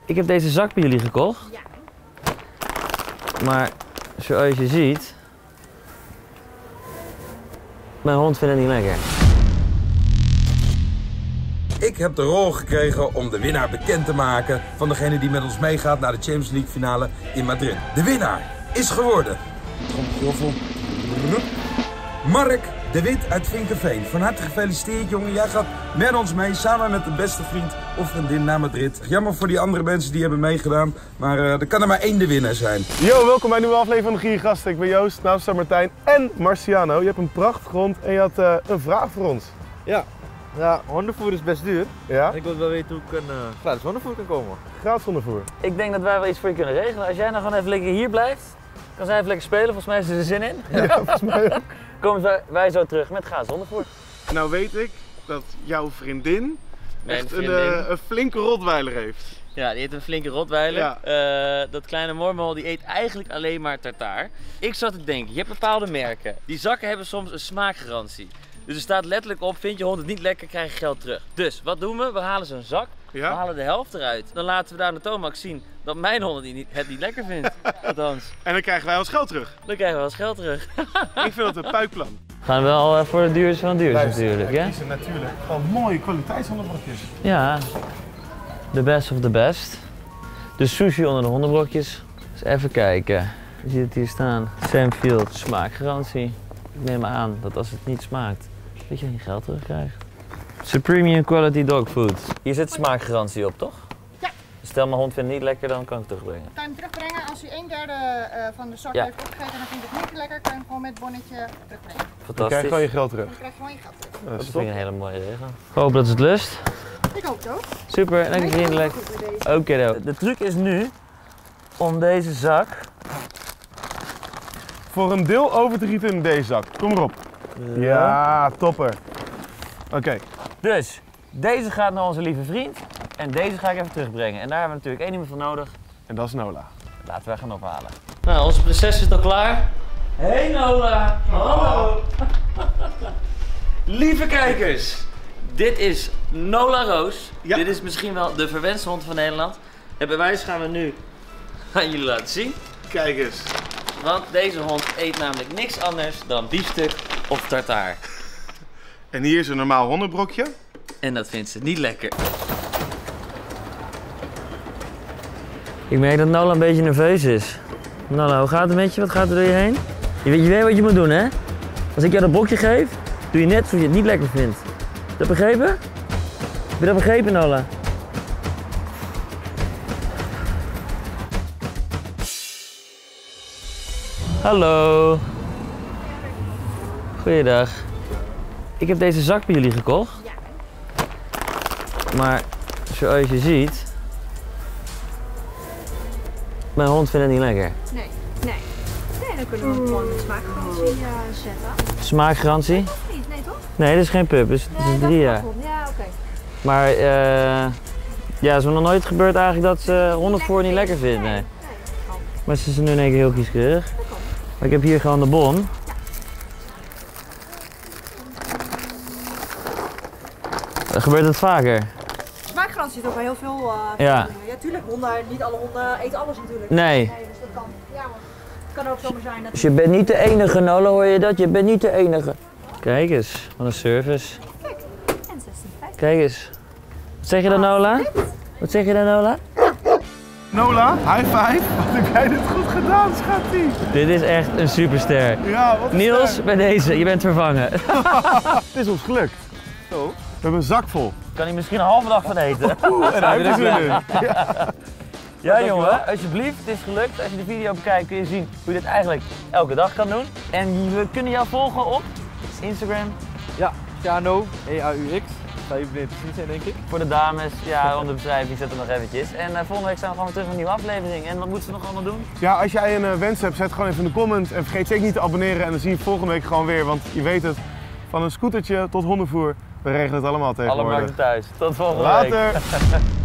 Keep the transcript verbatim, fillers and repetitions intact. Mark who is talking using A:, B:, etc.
A: Ik heb deze zak bij jullie gekocht.
B: Ja.
A: Maar zoals je ziet, mijn hond vindt het niet lekker.
C: Ik heb de rol gekregen om de winnaar bekend te maken van degene die met ons meegaat naar de Champions League finale in Madrid. De winnaar is geworden Mark de Wit uit Vinkenveen. Van harte gefeliciteerd, jongen. Jij gaat met ons mee, samen met de beste vriend of vriendin naar Madrid. Jammer voor die andere mensen die hebben meegedaan, maar uh, er kan er maar één de winnaar zijn.
D: Yo, welkom bij een nieuwe aflevering van de Giergasten. Ik ben Joost, naast Martijn en Marciano. Je hebt een prachtige hond en je had uh, een vraag voor ons.
E: Ja. Ja, hondenvoer is best duur.
D: Ja?
E: En ik wil wel weten hoe ik een uh, gratis hondenvoer kan komen.
D: Gratis hondenvoer.
A: Ik denk dat wij wel iets voor je kunnen regelen. Als jij nou gewoon even lekker hier blijft, kan zij even lekker spelen. Volgens mij is er zin in.
D: Ja, volgens mij ook.
A: Komen wij, wij zo terug met gratis hondenvoer.
D: Nou weet ik dat jouw vriendin
A: Mijn
D: echt
A: vriendin.
D: Een, uh, een flinke rotweiler heeft.
A: Ja, die heeft een flinke rotweiler.
D: Ja.
A: Uh, dat kleine mormel die eet eigenlijk alleen maar tartaar. Ik zat te denken, je hebt bepaalde merken. Die zakken hebben soms een smaakgarantie. Dus er staat letterlijk op, vind je hond het niet lekker, krijg je geld terug. Dus, wat doen we? We halen zo'n zak,
D: Ja?
A: we halen de helft eruit. Dan laten we daar aan de toonbank zien dat mijn hond het niet, het niet lekker vindt. Althans.
D: En dan krijgen wij ons geld terug.
A: Dan krijgen we wel eens geld terug.
D: Ik vind het een puikplan.
A: We gaan wel uh, voor de duurste van duurste natuurlijk,
D: ja?
A: hè?
D: Kiezen natuurlijk van mooie kwaliteitshondenbrokjes.
A: Ja, de best of the best. De sushi onder de hondenbrokjes. Dus even kijken. Je ziet het hier staan. Sam Field, smaakgarantie. Ik neem aan dat als het niet smaakt, dat je geen geld terugkrijgt. Supreme Quality Dog Food. Hier zit smaakgarantie op, toch?
B: Ja.
A: Stel mijn hond vindt het niet lekker, dan kan ik het terugbrengen.
B: Kan je hem terugbrengen als hij een derde uh, van de zak
A: Ja.
B: heeft opgegeten en dan vindt het niet lekker, kan je hem gewoon met het bonnetje terugbrengen.
D: Dan krijg je
A: Fantastisch.
D: gewoon je geld terug.
B: Dan krijg je gewoon je geld terug.
D: Dat
A: Dat
D: is
A: vind
D: top.
A: ik een hele mooie regel. Ik hoop dat ze het lust.
B: Ik hoop het ook.
A: Super, dank je vriendelijk.
B: Goed bij deze.
A: Oké, okay, de truc is nu om deze zak.
D: Voor een deel over te gieten in deze zak. Kom erop. Ja, topper. Oké. Okay.
A: Dus, deze gaat naar onze lieve vriend en deze ga ik even terugbrengen. En daar hebben we natuurlijk één iemand voor nodig.
D: En dat is Nola.
A: Laten we gaan ophalen. Nou, onze prinses is al klaar. Hey Nola! Hallo! Lieve kijkers, dit is Nola Roos.
D: Ja.
A: Dit is misschien wel de verwenste hond van Nederland. En bij wijze gaan we nu aan jullie laten zien.
D: Kijk eens.
A: Want deze hond eet namelijk niks anders dan biefstuk of tartaar.
D: En hier is een normaal hondenbrokje.
A: En dat vindt ze niet lekker. Ik merk dat Nola een beetje nerveus is. Nola, hoe gaat het met je? Wat gaat er door je heen? Je weet, je weet wat je moet doen, hè? Als ik jou dat brokje geef, doe je net alsof je het niet lekker vindt. Heb je dat begrepen? Heb je dat begrepen, Nola? Hallo. Goeiedag. Ik heb deze zak bij jullie gekocht.
B: Ja.
A: Maar zoals je ziet, mijn hond vindt het niet lekker.
B: Nee, nee. Nee, dan kunnen we hem gewoon met smaakgarantie uh, zetten.
A: Smaakgarantie?
B: Of niet? Nee toch?
A: Nee, dit is geen pup, dus het
B: Nee,
A: is
B: dat
A: drie
B: is
A: jaar.
B: wel goed. Ja, oké.
A: Maar eh ja, het is me nog nooit gebeurd eigenlijk dat ze hondenvoer niet lekker vindt. Nee.
B: Nee, dat kan.
A: Maar ze is nu in één keer heel kieskeurig.
B: Dat kan.
A: Maar ik heb hier gewoon de bon. Gebeurt het vaker?
B: Smaakgarantie zit ook bij heel veel uh,
A: Ja.
B: dingen. Ja, tuurlijk, honden, niet alle honden eten alles natuurlijk.
A: Nee.
B: Nee, dus dat kan. Ja, man. Het kan ook zomaar zijn dat...
A: Dus je bent niet de enige, Nola, hoor je dat? Je bent niet de enige. Kijk eens, wat een service.
B: Kijk, en zestien vijftig.
A: Kijk eens. Wat zeg je dan, Nola? Wat zeg je dan, Nola?
D: Nola, high five. Wat heb jij dit goed gedaan, schattie?
A: Dit is echt een superster.
D: Ja, wat een
A: Niels,
D: ster.
A: bij deze, je bent vervangen.
D: Het is ons gelukt.
E: Zo.
D: We hebben een zak vol.
A: Kan hij misschien een halve dag van eten?
D: Oeh, en hij heeft er zin in.
A: Ja jongen, alsjeblieft, het is gelukt. Als je de video bekijkt kun je zien hoe je dit eigenlijk elke dag kan doen. En we kunnen jou volgen op Instagram.
E: Ja, Shano, E A U X. Zou je beneden te zien zijn, denk ik.
A: Voor de dames, ja, onder de beschrijving zet er nog eventjes. En uh, volgende week zijn we gewoon weer terug met een nieuwe aflevering. En wat moeten ze nog allemaal doen?
D: Ja, als jij een uh, wens hebt, zet gewoon even in de comment. En vergeet zeker niet te abonneren. En dan zie je volgende week gewoon weer. Want je weet het, van een scootertje tot hondenvoer. We regelen het allemaal
A: Alle
D: tegenwoordig.
A: markten thuis. Tot volgende week.
D: Later!